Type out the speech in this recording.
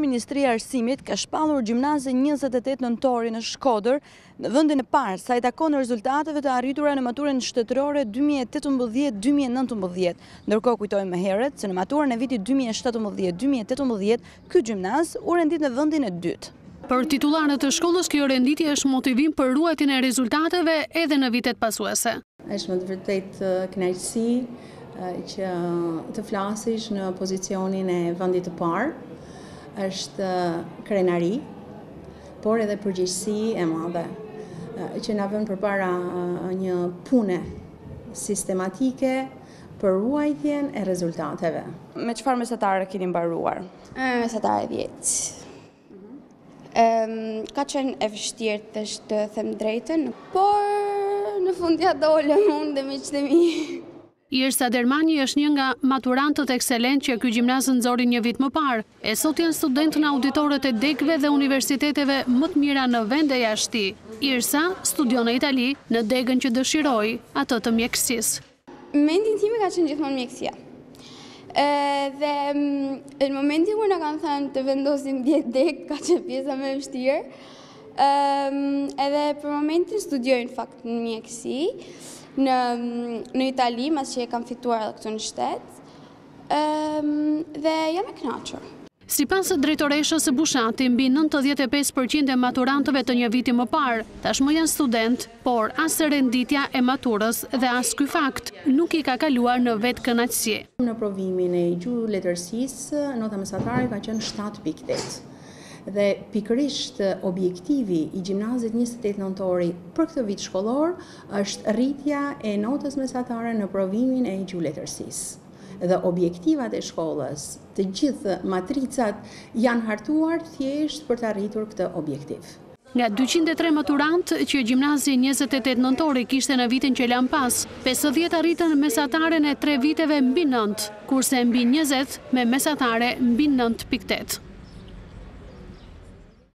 Ministria e Arsimit ka shpallur gjimnazin 28 nëntori në Shkodër në vendin e parë sa i takon rezultateve të arritura në maturën shtetërore 2018-2019. Ndërkohë kujtojmë më herët se në maturën e vitit 2017-2018 ky gjimnaz u rendit në vendin e dytë. Për titullarët të shkollës, kjo renditje është motivim për ruajtjen e rezultateve edhe në vitet pasuese. Është me të vërtetë kënaqësi që të flasish në pozicionin e vendit të parë. Është krenari, por edhe përgjegjësi e madhe që na vën përpara një pune sistematike për ruajtjen e rezultateve. Me çfarë mesatare keni mbaruar? Mesatare 10. Ka qenë e vështirë të them drejtën, por në fund ja dolëm unë dhe miqtë e mi. Irsa Dermani është një nga maturantët ekselent që ky gjimnaz nxori një vit më parë, e sot janë studentë në auditorët e degëve dhe universiteteve më të mira në vende jashtë. Irsa studion në Itali në degën që dëshiroi, atë të mjekësisë. Mendin time ka qenë gjithmonë mjekësia. Dhe në momentin kur na kanë thënë të vendosim 10 degë, ka qenë pjesa më e vështirë. Edhe për momentin studioj në fakt në mjekësi në Itali, mas që e kam fituar edhe këtu në shtet, dhe jam e kënaqur. Sipas drejtoreshës së Bushati, mbi 95% e maturantëve të një viti më parë tashmë janë student, por as renditja e maturës dhe as ky fakt nuk i ka kaluar në vetë kënaqësi. Në provimin e gjuhëletërsisë, nota mesatare ka qenë 7.8. Dhe pikërisht objektivi i gjimnazit 28 nëntori për këtë vit shkollor është rritja e notës mesatare në provimin e gjuhëletërsisë. Dhe objektivat e shkollës, të gjithë matricat janë hartuar thjesht për të arritur këtë objektiv. Nga 203 maturant që gjimnazi 28 nëntori kishte në vitin që lan pas, 50 arritën mesataren e 3 viteve mbi 9, kurse mbi 20 me mesatare mbi 9.8.